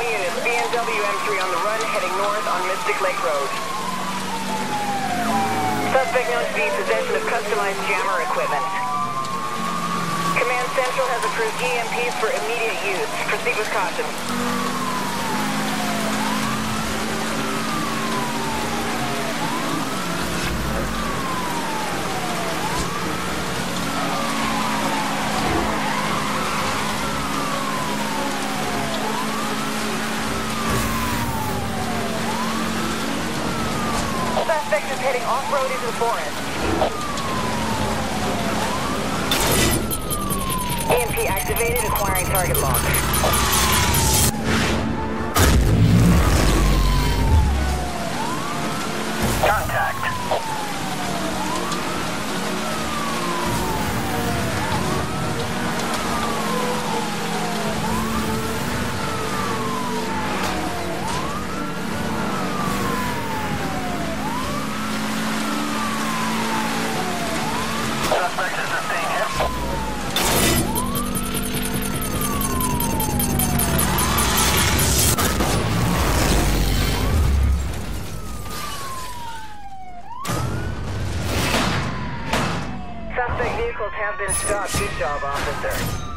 units, BMW M3 on the run, heading north on Mystic Lake Road. Suspect known to be in possession of customized jammer equipment. Command Central has approved EMPs for immediate use. Proceed with caution. Suspect is heading off-road into the forest. EMP activated, acquiring target lock. Contact. Suspect is sustained hit. Suspect vehicles have been stopped. Good job, officer.